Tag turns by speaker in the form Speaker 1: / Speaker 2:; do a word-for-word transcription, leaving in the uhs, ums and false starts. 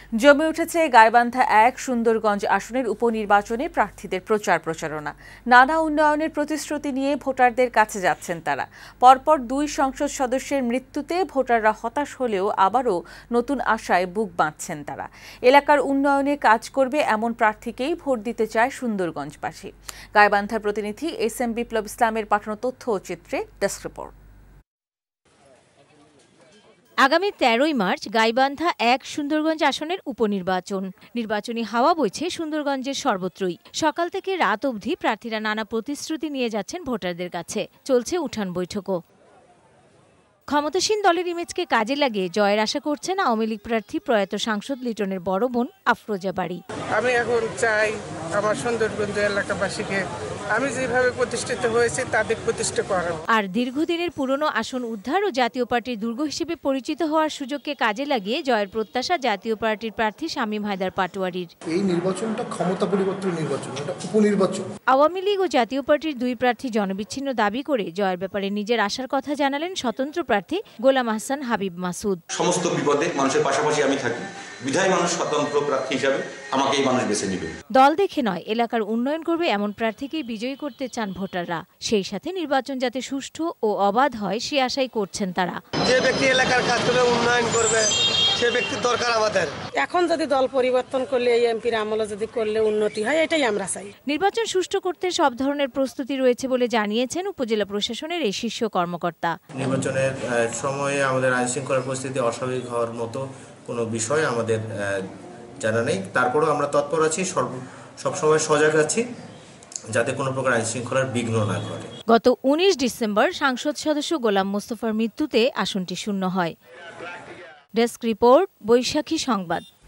Speaker 1: জমে উঠেছে গাইবান্ধা এক সুন্দরগঞ্জ আসনের উপনির্বাচনে প্রার্থীদের প্রচার প্রচারণা। নানা উন্নয়নের প্রতিশ্রুতি নিয়ে ভোটারদের কাছে যাচ্ছেন তারা। পরপর দুই সংসদ সদস্যের মৃত্যুতে ভোটাররা হতাশ হলেও আবারও নতুন আশায় বুক বাঁধছেন তারা। এলাকার উন্নয়নে কাজ করবে এমন প্রার্থীকেই ভোট দিতে চায় সুন্দরগঞ্জবাসী। গাইবান্ধার প্রতিনিধি এস এম বিপ্লব ইসলামের পাঠানো তথ্য ও চিত্রে ডেস্ক রিপোর্ট।
Speaker 2: আগামী তেরোই মার্চ গাইবান্ধা এক সুন্দরগঞ্জ আসনের উপনির্বাচন। নির্বাচনী হাওয়া বইছে সুন্দরগঞ্জের সর্বত্রই। সকাল থেকে রাত অবধি প্রার্থীরা নানা প্রতিশ্রুতি নিয়ে যাচ্ছেন ভোটারদের কাছে। চলছে উঠান বৈঠকও। ক্ষমতাসীন দলের ইমেজকে কাজে লাগিয়ে জয়ের আশা করছেন আওয়ামী লীগ প্রার্থী প্রয়াত সাংসদ লিটনের বড় বোন আফরোজা বাড়ি।
Speaker 3: আমি এখন চাই আমার সুন্দরগঞ্জ এলাকাবাসীকে আমি যেভাবে প্রতিষ্ঠিত হয়েছে তাদের প্রতিষ্ঠা করা।
Speaker 2: আর দীর্ঘদিনের পুরনো আসন উদ্ধার ও জাতীয় পার্টির দুর্গ হিসেবে পরিচিত হওয়ার সুযোগকে কাজে লাগিয়ে জয়ের প্রত্যাশা জাতীয় পার্টির প্রার্থী শামীম হায়দার পাটোয়ারির।
Speaker 4: এই নির্বাচনটা ক্ষমতা পরিবর্তন নির্বাচন, এটা উপনির্বাচন।
Speaker 2: আওয়ামী লীগ ও জাতীয় পার্টির দুই প্রার্থী জনবিচ্ছিন্ন দাবি করে জয়ের ব্যাপারে নিজের আশার কথা জানালেন স্বতন্ত্র প্রার্থী গোলাম আহসান হাবিব মাসুদ।
Speaker 5: সমস্ত বিপদে মানুষের পাশাপাশি আমি থাকি, বিধায় মানুষ স্বতন্ত্র প্রার্থী হিসাবে আমাকে এই মানুষ বেছে নেবে।
Speaker 2: দল দেখে নয়, এলাকার উন্নয়ন করবে এমন প্রার্থীকেই বিজয়ী করতে চান ভোটাররা। সেই সাথে নির্বাচন যাতে সুষ্ঠু ও অবাধ হয় সে আশাই করছেন তারা।
Speaker 6: যে ব্যক্তি এলাকার কাজ করবে, উন্নয়ন করবে, সে ব্যক্তির দরকার আমাদের।
Speaker 7: এখন যদি দল পরিবর্তন করলে এই এমপির আমলে যদি করলে উন্নতি হয়, এটাই আমরা চাই।
Speaker 2: নির্বাচন সুষ্ঠু করতে সব ধরনের প্রস্তুতি রয়েছে বলে জানিয়েছেন উপজেলা প্রশাসনের এই শীর্ষ কর্মকর্তা।
Speaker 8: নির্বাচনের সময়ে আমাদের আইন শৃঙ্খলা পরিস্থিতি অস্বাভাবিক হওয়ার মতো কোনো বিষয় আমাদের জানা নেই। তারপরেও আমরা তৎপর আছি, সবসময় সজাগ আছি যাতে কোনো প্রকার আইন শৃঙ্খলার বিঘ্ন না ঘটে।
Speaker 2: গত উনিশ ডিসেম্বর সাংসদ সদস্য গোলাম মোস্তফার মৃত্যুতে আসনটি শূন্য হয়। ডেস্ক রিপোর্ট, বৈশাখী সংবাদ।